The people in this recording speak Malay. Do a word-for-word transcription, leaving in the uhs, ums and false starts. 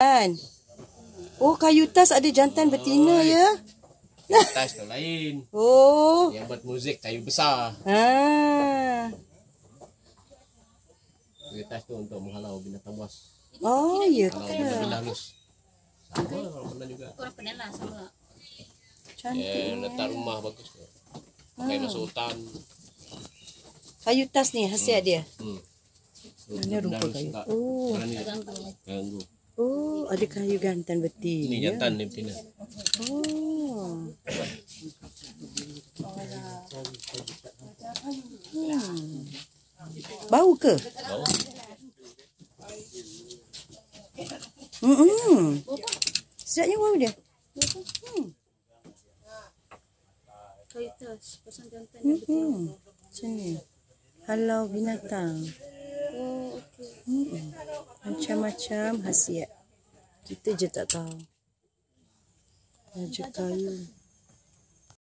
Oh, kayu tas ada jantan betina ya? Tas tu lain. Oh. Yang buat muzik kayu besar. Ah. Kayu tas tu untuk menghalau binatang buas. Oh, ya Kalau ke? bila halus. Sama kalau pernah juga. Kurang pernah lah sama. Cantik. Eh, letak rumah bagus tu. Pakai Ah. masuk hutan. Kayu tas ni khasiat dia. Hmm. Ini rupa kayu. Oh. Ganggu. Oh, ada kayu jantan betina. Ini jantan ni betina. Oh. Hmm. Bau ke? Bau. Hmm. -mm. Sedapnya bau dia. Hmm. Kayu tas pasang jantan Hmm. yang betina. -mm. Macam ni. Halau binatang. Oh, okey. Hmm. Macam-macam khasiat. Kita je tak tahu. Raja kayu.